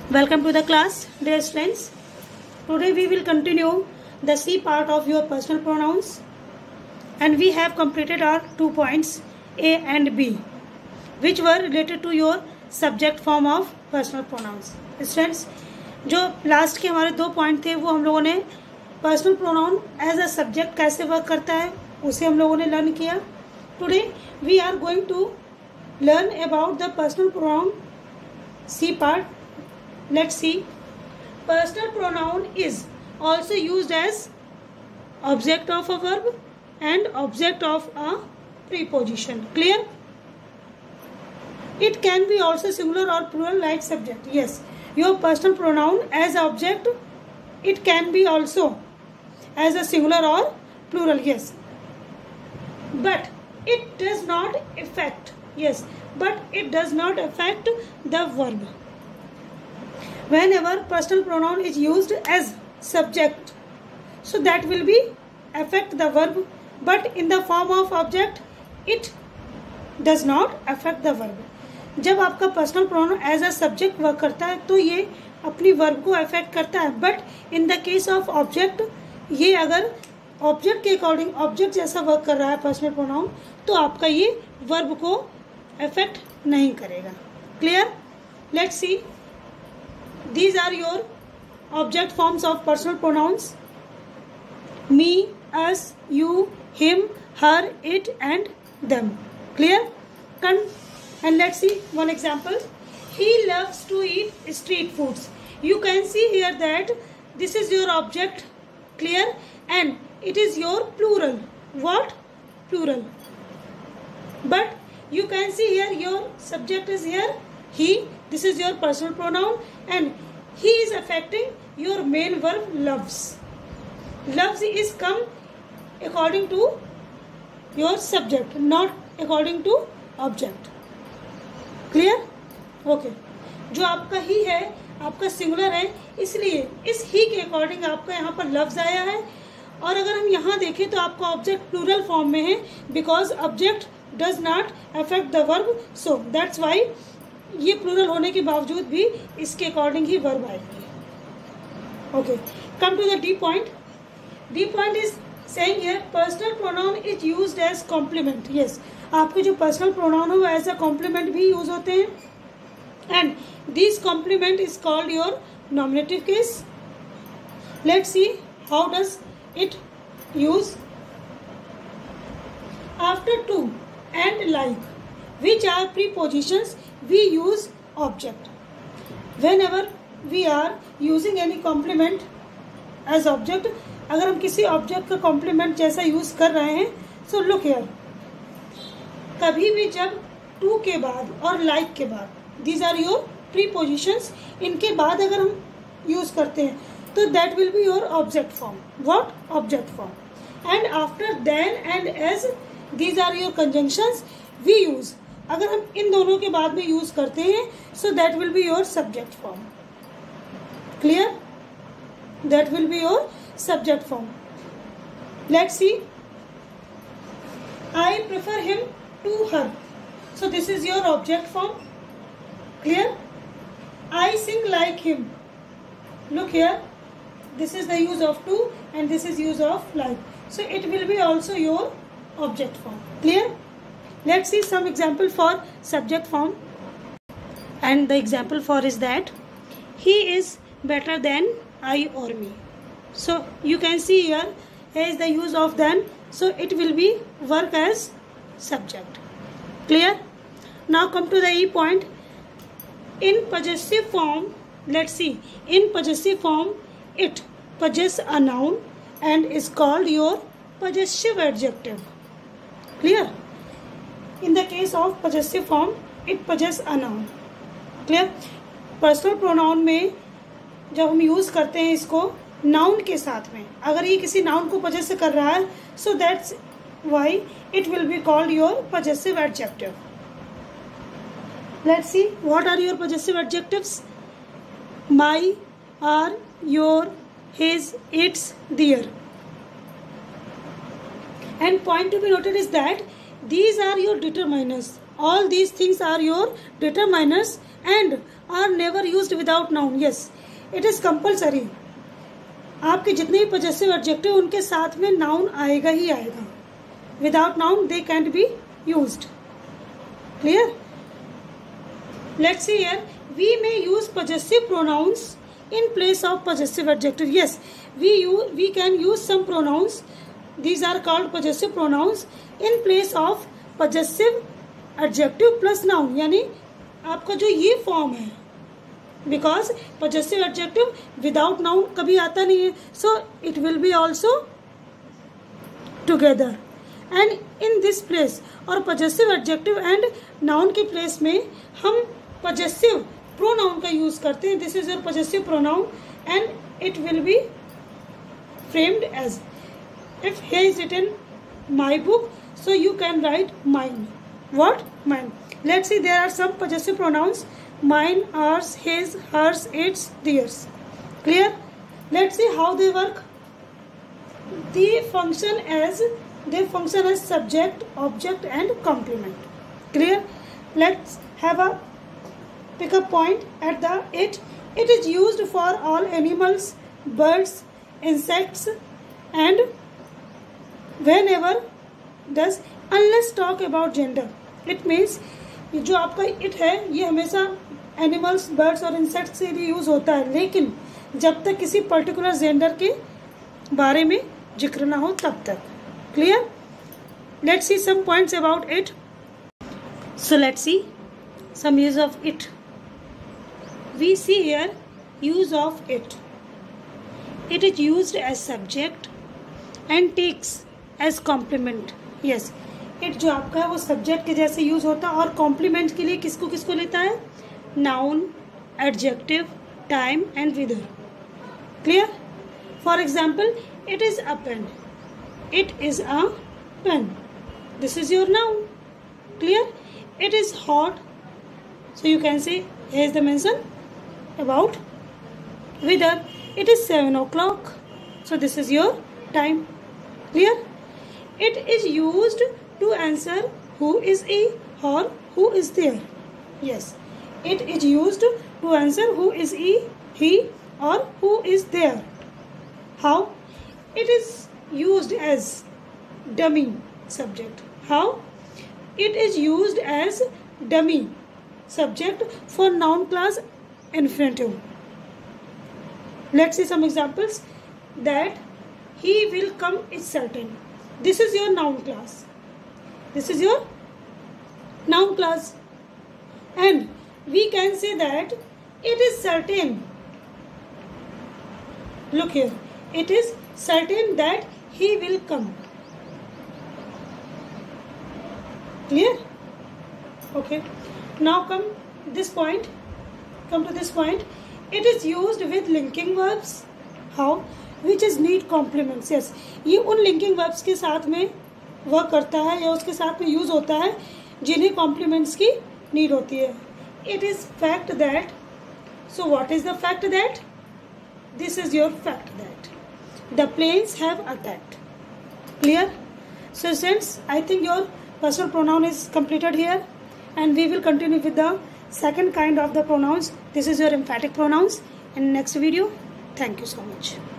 Welcome to the class, dear students. Today we will continue the C part of your personal pronouns, and we have completed our 2 points A and B, which were related to your subject form of personal pronouns. Students, जो last के हमारे 2 point थे वो हम लोगों ने personal pronoun as a subject कैसे work करता है उसे हम लोगों ने लर्न किया. Today we are going to learn about the personal pronoun C part. Let's see. Personal pronoun is also used as object of a verb and object of a preposition. Clear? It can be also singular or plural like subject. Yes, your personal pronoun as object, it can be also as a singular or plural. Yes, but it does not affect. Yes, but it does not affect the verb. Whenever personal pronoun is used as subject, so that will be affect the verb, but in the form of object, it does not affect the verb. जब आपका personal pronoun as a subject work करता है तो ये अपनी verb को affect करता है, but in the case of object, ये अगर ऑब्जेक्ट के अकॉर्डिंग ऑब्जेक्ट जैसा वर्क कर रहा है पर्सनल प्रोनाउन, तो आपका ये वर्ब को अफेक्ट नहीं करेगा. Clear? Let's see. These are your object forms of personal pronouns. Me, us, you, him, her, it and them. Clear? And let's see one example. He loves to eat street foods. You can see here that this is your object. Clear? And it is your plural. What? Plural. But you can see here your subject is here he. This is your personal pronoun, and he is affecting your main verb loves. Loves is come according to your subject, not according to object. Clear? Okay. जो आपका ही है, आपका singular है, इसलिए इस ही के according आपका यहाँ पर लफ्ज आया है. और अगर हम यहाँ देखें तो आपका ऑब्जेक्ट प्लूरल फॉर्म में है, because object does not affect the verb, so that's why ये प्लूरल होने के बावजूद भी इसके अकॉर्डिंग ही वर्ब आएगी. Okay, come to the D point. D point is saying here personal pronoun is used as complement. Yes, आपके जो पर्सनल प्रोनाउन हो वो एज अ कॉम्प्लीमेंट भी यूज होते हैं, and this complement is called your nominative case. Let's see how does it use. After to and like which are prepositions we use object. Whenever we are using any complement as object, अगर हम किसी object का complement जैसा use कर रहे हैं, so look here, कभी भी जब टू के बाद और लाइक के बाद, दीज आर योर प्रीपोजिशंस, इनके बाद अगर हम यूज करते हैं तो that will be your object form. What? Object form. And after than and as, these are your conjunctions we use. अगर हम इन दोनों के बाद में यूज करते हैं, so that will be your subject form. Clear? That will be your subject form. Let's see. I prefer him to her. So this is your object form. Clear? I sing like him. Look here. This is the use of to and this is use of like. So it will be also your object form. Clear? Let's see some example for subject form. And the example for is that he is better than I or me. So you can see here is the use of than. So it will be work as subject. Clear? Now come to the E point. In possessive form, let's see. In possessive form, it possess a noun and is called your possessive adjective. Clear? In the case of possessive form, it possess a noun. Clear? Personal pronoun में जब हम use करते हैं इसको noun के साथ में, अगर ये किसी नाउन को पजेस कर रहा है, so that's why it will be called your possessive adjective. Let's see what are your possessive adjectives. My, our, your, his, its, their. And point to be noted is that these are your determiners. All these things are your determiners, and are never used without noun. Yes, it is compulsory. आपके जितने भी possessive adjective उनके साथ में noun आएगा ही आएगा. Without noun they can't be used. Clear? Let's see here, we may use possessive pronouns in place of possessive adjective. Yes, we can use some pronouns. These are called possessive pronouns in place of possessive adjective plus noun. यानी आपका जो ये form है, because possessive adjective without noun कभी आता नहीं है, so it will be also together. And in this place और possessive adjective and noun के place में हम possessive pronoun का यूज करते हैं. This is your possessive pronoun and it will be framed as, if he is written my book, so you can write mine. What? Mine. Let's see, there are some possessive pronouns: mine, ours, his, hers, its, theirs. Clear? Let's see how they work. They function as subject, object and complement. Clear? Let's have a pick up point at the it. It is used for all animals, birds, insects and whenever does unless talk about gender. It means जो आपका it है ये हमेशा animals, birds और insects से भी use होता है, लेकिन जब तक किसी पर्टिकुलर जेंडर के बारे में जिक्र ना हो तब तक. Clear? Let's see some points about it. So let's see some use of it. We see here use of it. It is used as subject and takes as complement. Yes, it जो आपका है वो subject के जैसे use होता है और complement के लिए किसको किसको लेता है? Noun, adjective, time and whither. Clear? For example, it is a pen. It is a pen. This is your noun. Clear? It is hot. So you can say here is the mention about whither. It is 7 o'clock. So this is your time. Clear? It is used to answer who is he or who is there. Yes, it is used to answer who is he or who is there. How? It is used as dummy subject. How? It is used as dummy subject for noun class infinitive. Let's see some examples. That he will come is certain. This is your noun class. This is your noun class. And we can say that it is certain. Look here. It is certain that he will come. Clear? Okay. Now come to this point. It is used with linking verbs. How? Which is need complements. Yes, ये उन linking verbs के साथ में work करता है या उसके साथ में यूज होता है जिन्हें complements की need होती है. It is fact that. So what is the fact that? This is your fact that the planes have attacked. Clear? So since I think your personal pronoun is completed here, and we will continue with the second kind of the pronouns. This is your emphatic pronouns in next video. Thank you so much.